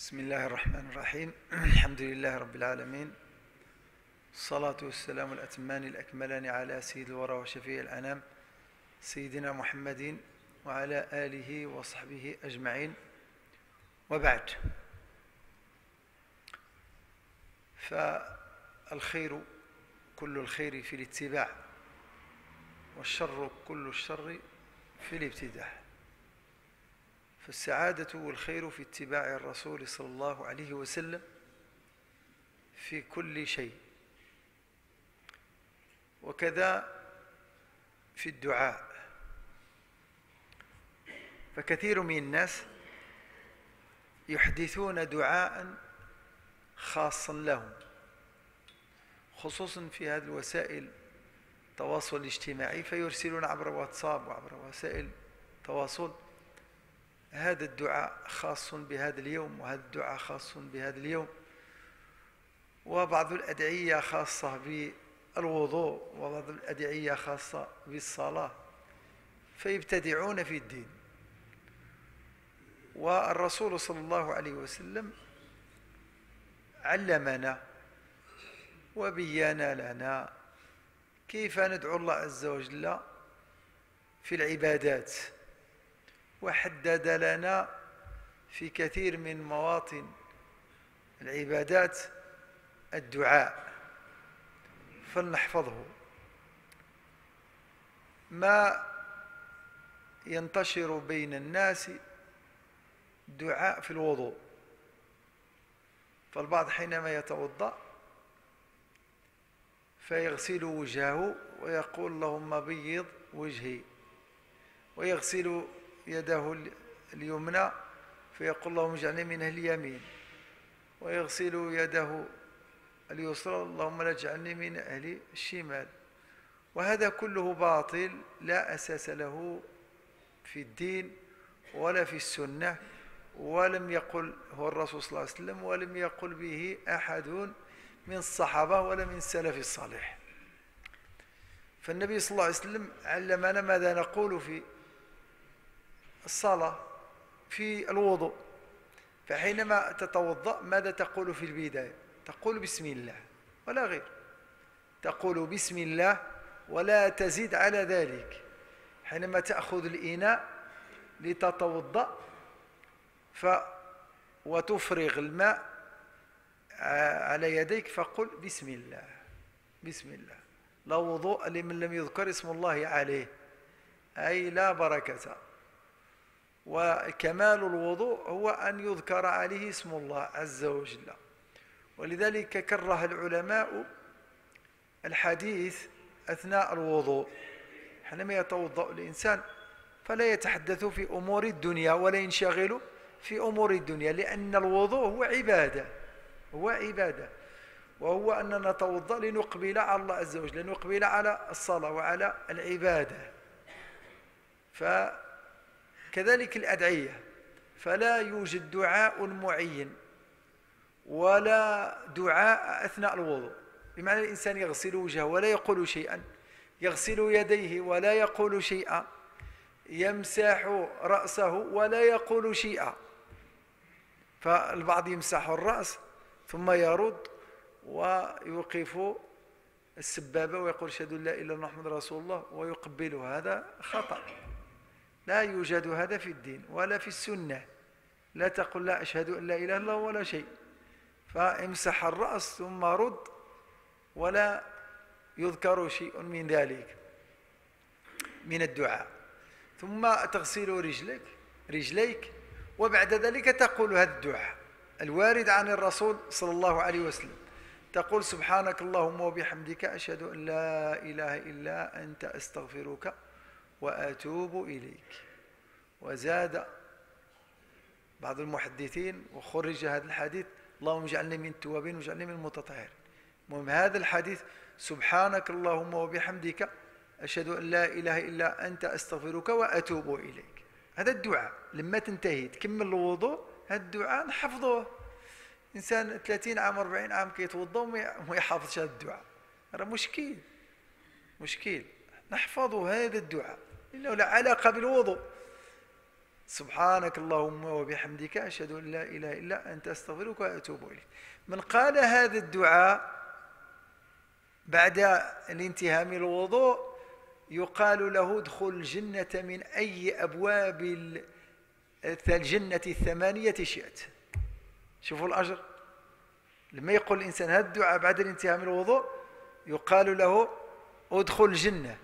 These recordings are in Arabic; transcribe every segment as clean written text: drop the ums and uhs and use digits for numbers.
بسم الله الرحمن الرحيم. الحمد لله رب العالمين، الصلاة والسلام الأتمان الأكملان على سيد الورى وشفيع الأنام سيدنا محمد وعلى آله وصحبه أجمعين، وبعد. فالخير كل الخير في الاتباع، والشر كل الشر في الابتداع. فالسعادة والخير في اتباع الرسول صلى الله عليه وسلم في كل شيء، وكذا في الدعاء. فكثير من الناس يحدثون دعاء خاصا لهم، خصوصا في هذه الوسائل التواصل الاجتماعي، فيرسلون عبر واتساب وعبر وسائل التواصل: هذا الدعاء خاص بهذا اليوم، وهذا الدعاء خاص بهذا اليوم، وبعض الأدعية خاصة بالوضوء، وبعض الأدعية خاصة بالصلاة، فيبتدعون في الدين. والرسول صلى الله عليه وسلم علمنا وبين لنا كيف ندعو الله عز وجل في العبادات، وحدد لنا في كثير من مواطن العبادات الدعاء، فلنحفظه. ما ينتشر بين الناس دعاء في الوضوء، فالبعض حينما يتوضأ فيغسل وجهه ويقول: اللهم بيض وجهي، ويغسل يده اليمنى فيقول: اللهم اجعلني من أهل اليمين، ويغسل يده اليسرى: اللهم لا تجعلني من أهل الشمال. وهذا كله باطل، لا أساس له في الدين ولا في السنة، ولم يقل هو الرسول صلى الله عليه وسلم، ولم يقل به أحد من الصحابة ولا من السلف الصالح. فالنبي صلى الله عليه وسلم علمنا ماذا نقول في الصلاة، في الوضوء. فحينما تتوضأ ماذا تقول في البداية؟ تقول بسم الله ولا غير، تقول بسم الله ولا تزيد على ذلك. حينما تأخذ الإناء لتتوضأ وتفرغ الماء على يديك فقل بسم الله، بسم الله. لا وضوء لمن لم يذكر اسم الله عليه، أي لا بركة. وكمال الوضوء هو أن يذكر عليه اسم الله عز وجل. ولذلك كره العلماء الحديث أثناء الوضوء. حينما يتوضأ الإنسان فلا يتحدث في أمور الدنيا ولا ينشغل في أمور الدنيا، لأن الوضوء هو عبادة، هو عبادة، وهو أننا نتوضأ لنقبل على الله عز وجل، لنقبل على الصلاة وعلى العبادة. فكذلك الأدعية، فلا يوجد دعاء معين ولا دعاء أثناء الوضوء، بمعنى الإنسان يغسل وجهه ولا يقول شيئا، يغسل يديه ولا يقول شيئا، يمسح رأسه ولا يقول شيئا. فالبعض يمسح الرأس ثم يرد ويوقف السبابة ويقول: أشهد أن لا إله إلا الله محمد رسول الله، ويقبله. هذا خطأ، لا يوجد هذا في الدين ولا في السنة. لا تقل لا أشهد أن لا إله إلا الله ولا شيء، فامسح الرأس ثم رد، ولا يذكر شيء من ذلك من الدعاء. ثم تغسل رجليك، وبعد ذلك تقول هذا الدعاء الوارد عن الرسول صلى الله عليه وسلم. تقول: سبحانك اللهم وبحمدك، أشهد أن لا إله إلا أنت، أستغفرك وأتوب إليك. وزاد بعض المحدثين وخرج هذا الحديث: اللهم اجعلني من التوابين واجعلني من المتطهرين. المهم هذا الحديث: سبحانك اللهم وبحمدك، أشهد أن لا إله إلا أنت، أستغفرك وأتوب إليك. هذا الدعاء لما تنتهي تكمل الوضوء، هذا الدعاء نحفظه. إنسان 30 عام 40 عام كيتوضا وما يحافظش هذا الدعاء، هذا مشكل. نحفظ هذا الدعاء لأنه لا علاقة بالوضوء. سبحانك اللهم وبحمدك أشهد أن لا إله إلا أنت أستغفرك وأتوب إليك. من قال هذا الدعاء بعد الانتهاء من الوضوء يقال له ادخل الجنة من أي أبواب الجنة الثمانية شئت. شوفوا الأجر. لما يقول الإنسان هذا الدعاء بعد الانتهاء من الوضوء يقال له ادخل الجنة،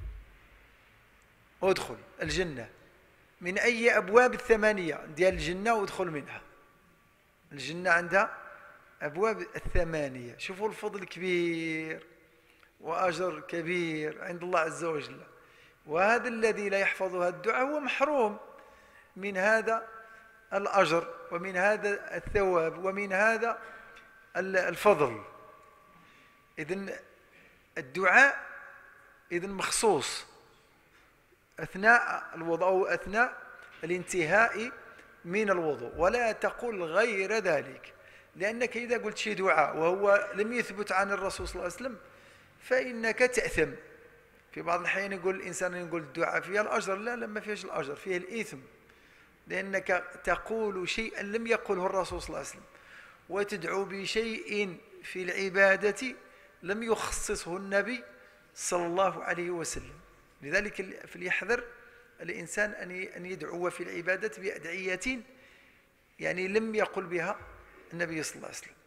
ادخل الجنة من أي أبواب الثمانية ديال الجنة وادخل منها. الجنة عندها أبواب الثمانية. شوفوا الفضل كبير وأجر كبير عند الله عز وجل. وهذا الذي لا يحفظ هذا الدعاء هو محروم من هذا الأجر ومن هذا الثواب ومن هذا الفضل. إذن الدعاء إذن مخصوص أثناء الوضوء أو أثناء الانتهاء من الوضوء، ولا تقل غير ذلك، لأنك إذا قلت شيء دعاء وهو لم يثبت عن الرسول صلى الله عليه وسلم فإنك تأثم. في بعض الأحيان يقول الإنسان يقول الدعاء فيها الأجر، لا ما فيهاش الأجر، فيه الإثم، لأنك تقول شيئا لم يقله الرسول صلى الله عليه وسلم وتدعو بشيء في العبادة لم يخصصه النبي صلى الله عليه وسلم. لذلك فليحذر الإنسان أن يدعو في العبادة بأدعية يعني لم يقل بها النبي صلى الله عليه وسلم.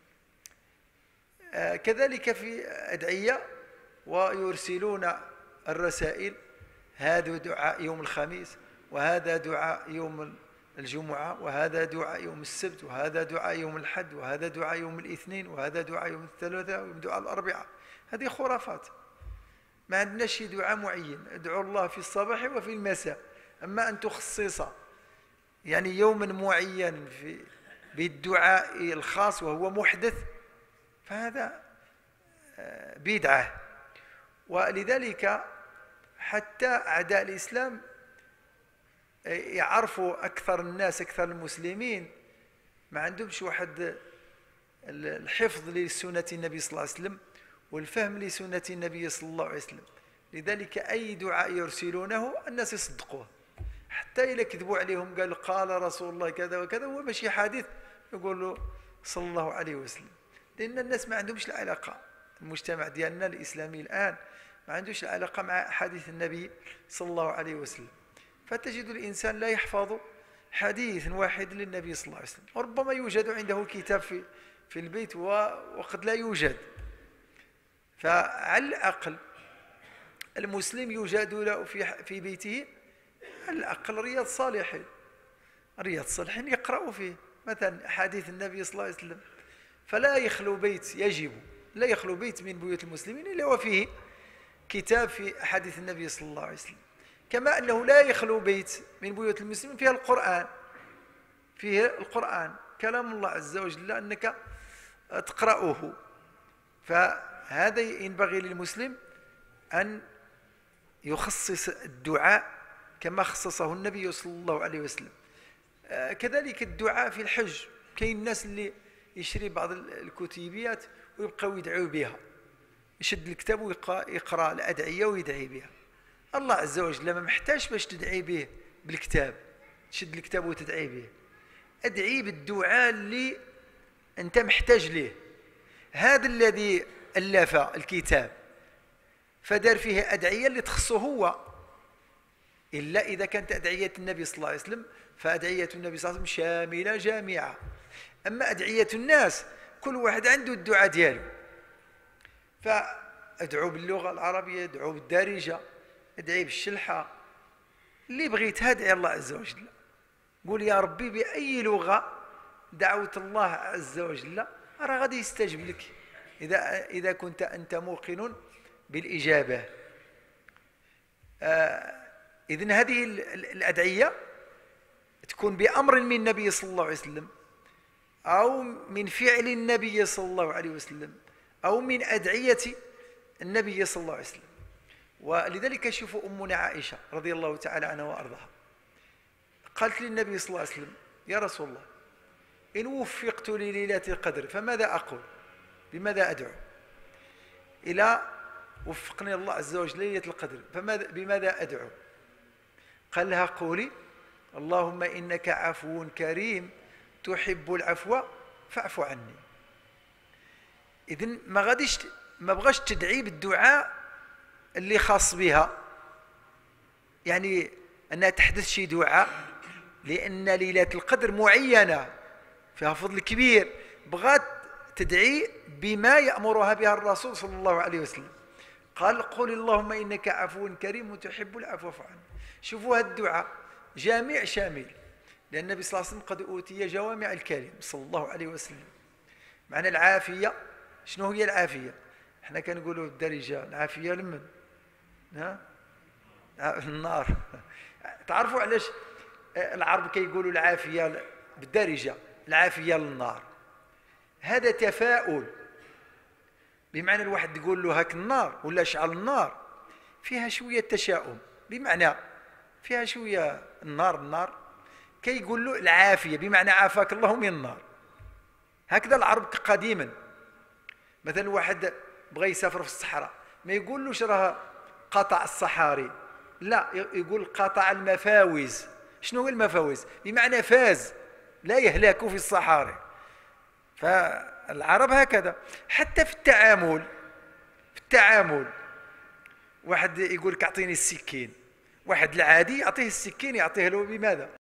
كذلك في أدعية ويرسلون الرسائل، هذا دعاء يوم الخميس، وهذا دعاء يوم الجمعة، وهذا دعاء يوم السبت، وهذا دعاء يوم الحد، وهذا دعاء يوم الاثنين، وهذا دعاء يوم الثلاثاء، ويوم دعاء الأربعاء. هذه خرافات. ما عندناش شي دعاء معين، ادعو الله في الصباح وفي المساء. أما أن تخصص يعني يوما معين بالدعاء الخاص وهو محدث فهذا بدعة. ولذلك حتى أعداء الإسلام يعرفوا أكثر الناس، أكثر المسلمين ما عندهمش واحد الحفظ لسنة النبي صلى الله عليه وسلم والفهم لسنة النبي صلى الله عليه وسلم. لذلك أي دعاء يرسلونه الناس يصدقوه، حتى إذا كذبوا عليهم قال رسول الله كذا وكذا هو ماشي حديث يقول له صلى الله عليه وسلم، لأن الناس ما عندهمش العلاقة. المجتمع ديالنا الإسلامي الآن ما عندوش العلاقة مع حديث النبي صلى الله عليه وسلم، فتجد الإنسان لا يحفظ حديث واحد للنبي صلى الله عليه وسلم، وربما يوجد عنده كتاب في البيت وقد لا يوجد. فعلى الأقل المسلم يوجد له في بيته على الأقل رياض صالحين، رياض صالحين يقرأوا فيه مثلا حديث النبي صلى الله عليه وسلم. فلا يخلو بيت، يجب لا يخلو بيت من بيوت المسلمين إلا وفيه كتاب في حديث النبي صلى الله عليه وسلم. كما أنه لا يخلو بيت من بيوت المسلمين فيها القرآن، فيه القرآن كلام الله عز وجل أنك تقرأه. فهذا ينبغي للمسلم أن يخصص الدعاء كما خصصه النبي صلى الله عليه وسلم. كذلك الدعاء في الحج، كاين الناس اللي يشري بعض الكتيبيات ويبقوا يدعوا بها، يشد الكتاب ويقرأ الأدعية ويدعي بها. الله عز وجل ما محتاج باش تدعي به بالكتاب، تشد الكتاب وتدعي به، أدعي بالدعاء اللي أنت محتاج له. هذا الذي ألف الكتاب فدار فيه أدعية اللي تخصه هو، إلا إذا كانت أدعية النبي صلى الله عليه وسلم فأدعية النبي صلى الله عليه وسلم شاملة جامعة. أما أدعية الناس كل واحد عنده الدعاء دياله، فأدعو باللغة العربية، أدعو بالدارجة، أدعي بالشلحة، اللي بغيتها ادعي الله عز وجل. قول يا ربي بأي لغة دعوت الله عز وجل راه غادي يستجب لك إذا كنت أنت موقن بالإجابة. إذن هذه الأدعية تكون بأمر من النبي صلى الله عليه وسلم أو من فعل النبي صلى الله عليه وسلم أو من أدعية النبي صلى الله عليه وسلم. ولذلك شوفوا أمنا عائشة رضي الله تعالى عنها وأرضاها قالت للنبي صلى الله عليه وسلم يا رسول الله إن وفقت لليلة القدر فماذا أقول؟ بماذا أدعو؟ إلى وفقني الله عز وجل ليلة القدر بماذا أدعو؟ قال لها قولي اللهم إنك عفو كريم تحب العفو فاعف عني. إذن ما بغاش تدعي بالدعاء اللي خاص بها، يعني أنها تحدث شي دعاء لأن ليلة القدر معينة فيها فضل كبير، بغات تدعي بما يأمرها بها الرسول صلى الله عليه وسلم. قال قل اللهم إنك عفو كريم تحب العفو فاعف عني. شوفوا هذا الدعاء جامع شامل، لأن النبي صلى الله عليه وسلم قد أوتي جوامع الكلم صلى الله عليه وسلم. معنى العافية، شنو هي العافية؟ احنا كنقولوا الدارجة العافية لمن؟ ها؟ النار. تعرفوا علاش العرب كيقولوا العافية بالدارجة العافية للنار؟ هذا تفاؤل، بمعنى الواحد يقول له هاك النار ولا اشعل النار فيها شوية تشاؤم، بمعنى فيها شوية النار كيقول له العافية بمعنى عافاك الله من النار. هكذا العرب قديما، مثلا واحد بغى يسافر في الصحراء ما يقولوش راه قطع الصحاري، لا، يقول قطع المفاوز. شنو هو المفاوز؟ بمعنى فاز، لا يهلك في الصحاري. فالعرب هكذا. حتى في التعامل واحد يقول لك اعطيني السكين، واحد العادي يعطيه السكين يعطيه له بماذا؟